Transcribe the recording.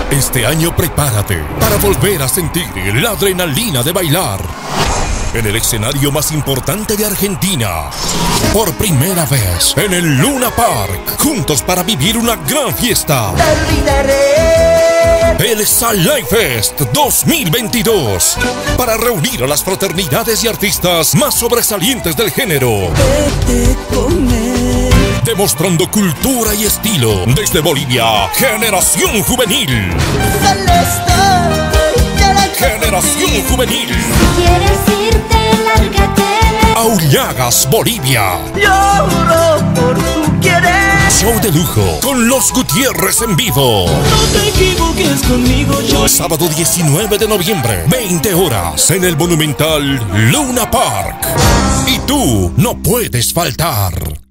Este año prepárate para volver a sentir la adrenalina de bailar en el escenario más importante de Argentina. Por primera vez en el Luna Park, juntos para vivir una gran fiesta. El Salai Fest 2022, para reunir a las fraternidades y artistas más sobresalientes del género, demostrando cultura y estilo. Desde Bolivia, Generación Juvenil. Generación Juvenil. Si quieres irte, lárgate. Aullagas, Bolivia. Lloro por tu querer. Show de lujo con Los Gutiérrez en vivo. No te equivoques conmigo, yo. Sábado 19 de noviembre, 20 horas, en el monumental Luna Park. Y tú no puedes faltar.